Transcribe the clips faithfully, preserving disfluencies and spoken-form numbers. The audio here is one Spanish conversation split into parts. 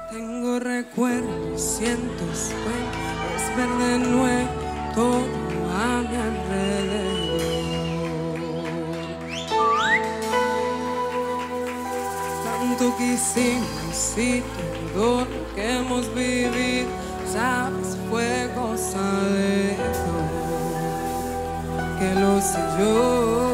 Tengo recuerdos, siento sueños, es ver de nuevo todo a mi alrededor. Tanto que hicimos y todo lo que hemos vivido, sabes, fue cosa de Dios, que lo sé yo.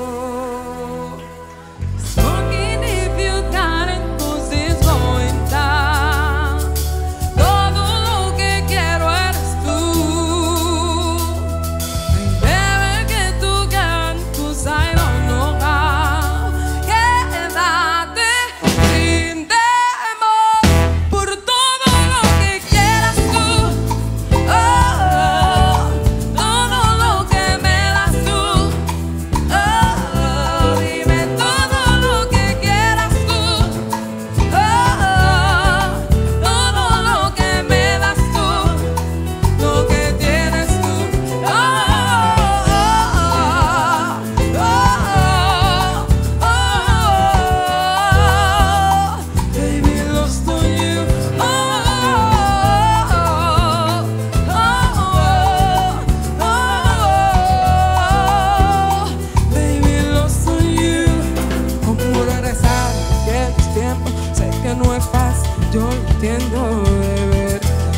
No es fácil, yo lo entiendo de verdad.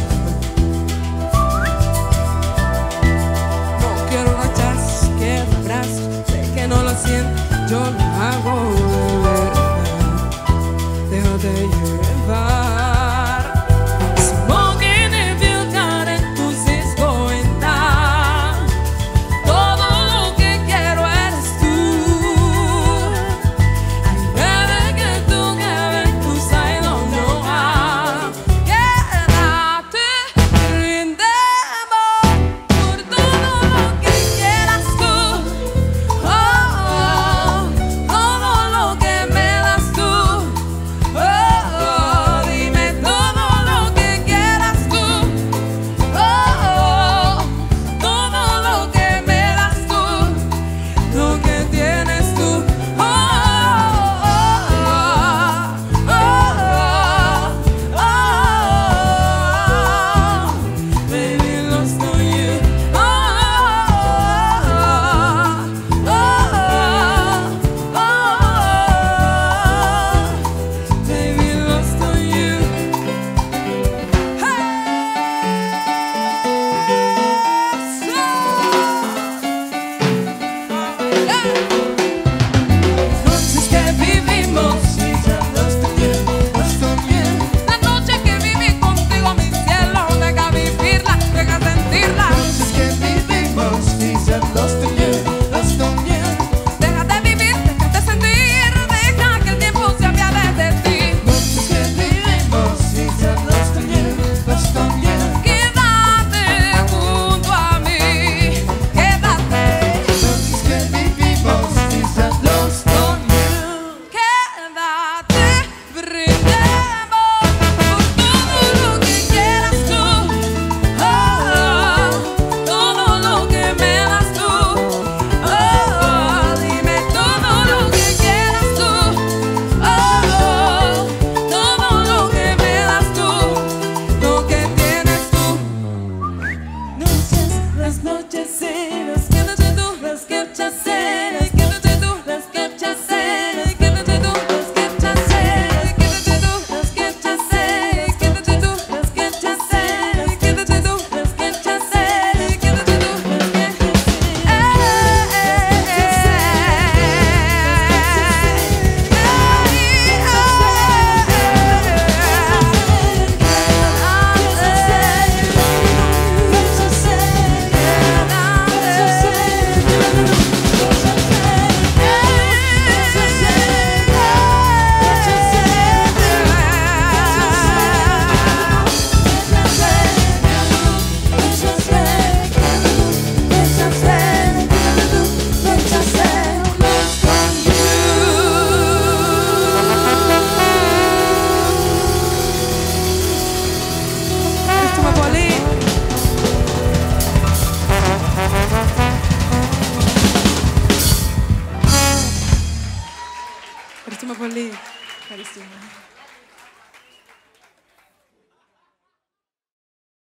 No quiero rechazos, quiero abrazos. Sé que no lo siento, yo lo hago de verdad. Déjate llevar. Smoking if you got it, entonces cuenta. Todo lo que quiero eres tú. Ay, bebé, que tú que tú sabes. Carissima Polly, carissima.